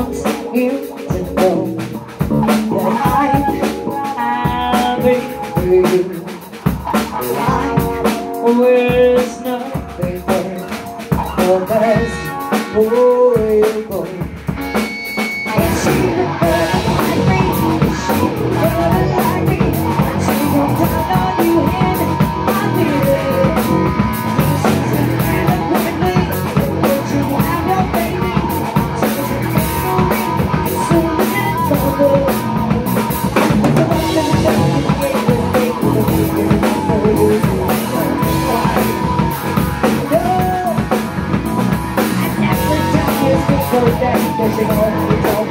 want you to know that I'm happy for you. Life was nothing but the best for you. I see the girl like me, she girl like me, she gon' down on you and I need it. She's a kind of quickly, but you have your baby. She's a memory, so little. The one that doesn't get the thing to be here for you. No, I never tell you to go down, 'cause you know